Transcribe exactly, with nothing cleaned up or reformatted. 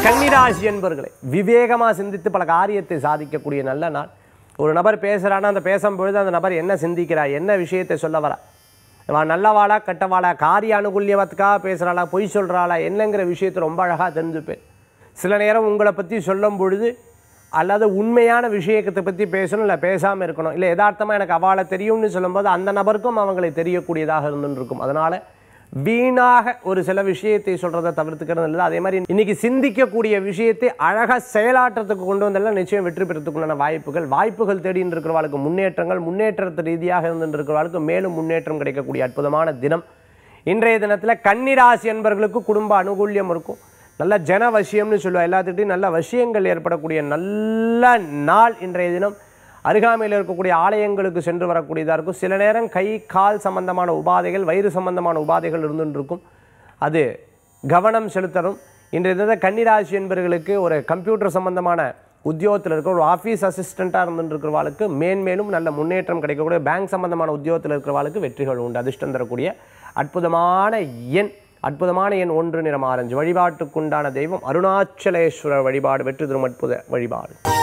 கன்னிராசி என்பர்களே, விவேகமாக சிந்தித்து பல காரியத்தை சாதிக்கக்கூடிய நல்ல நாள். ஒரு நபர் பேசுகிறான்னா அந்த பேசும்பொழுது அந்த நபர் என்ன சிந்திக்கிறா, என்ன விஷயத்தை சொல்ல வரா, அவன் நல்லவாளா கெட்டவாளா, காரிய அனுகூல்யவத்துக்காக பேசுகிறாளா, பொய் சொல்கிறாளா, என்னங்கிற விஷயத்தை ரொம்ப அழகாக தெரிஞ்சுப்பேன். சில நேரம் உங்களை பற்றி சொல்லும் பொழுது அல்லது உண்மையான விஷயத்தை பற்றி பேசணும், இல்லை பேசாமல் இருக்கணும், இல்லை யதார்த்தமாக எனக்கு அவளை தெரியும்னு சொல்லும்போது அந்த நபருக்கும் அவங்களை தெரியக்கூடியதாக இருந்துன்னு இருக்கும். அதனால் வீணாக ஒரு சில விஷயத்தை சொல்கிறத தவிர்த்துக்கிறது இல்லை. அதே மாதிரி இன்றைக்கி சிந்திக்கக்கூடிய விஷயத்தை அழகாக செயலாற்றத்துக்கு கொண்டு வந்தாலும் நிச்சயம் வெற்றி பெறத்துக்குள்ளான வாய்ப்புகள் வாய்ப்புகள் தேடின்னு இருக்கிறவர்களுக்கு முன்னேற்றங்கள், முன்னேற்றத்து ரீதியாக இருந்துட்டு இருக்கிறவர்களுக்கு மேலும் முன்னேற்றம் கிடைக்கக்கூடிய அற்புதமான தினம் இன்றைய தினத்தில். கன்னிராசி என்பவர்களுக்கு குடும்ப அனுகூல்யம் இருக்கும். நல்ல ஜனவசியம்னு சொல்லுவோம், எல்லாத்துக்கிட்டையும் நல்ல வசியங்கள் ஏற்படக்கூடிய நல்ல நாள் இன்றைய தினம். அருகாமையில் இருக்கக்கூடிய ஆலயங்களுக்கு சென்று வரக்கூடியதாக இருக்கும். சில நேரம் கை கால் சம்பந்தமான உபாதைகள், வயிறு சம்பந்தமான உபாதைகள் இருந்துட்டு இருக்கும், அது கவனம் செலுத்தணும். இன்றைய தினத்தில் கன்னிராசி என்பவர்களுக்கு ஒரு கம்ப்யூட்டர் சம்பந்தமான உத்தியோகத்தில் இருக்கிற ஒரு ஆஃபீஸ் அசிஸ்டண்ட்டாக இருந்துட்டு இருக்கிறவாளுக்கு மேன்மேலும் நல்ல முன்னேற்றம் கிடைக்கக்கூடிய, பேங்க் சம்பந்தமான உத்தியோகத்தில் இருக்கிறவாளுக்கு வெற்றிகள் உண்டு. அதிர்ஷ்டம் தரக்கூடிய அற்புதமான எண் அற்புதமான எண் ஒன்று, நிறம் ஆரஞ்சு. வழிபாட்டுக்குண்டான தெய்வம் அருணாச்சலேஸ்வரர் வழிபாடு. வெற்றி தரும் அற்புத வழிபாடு.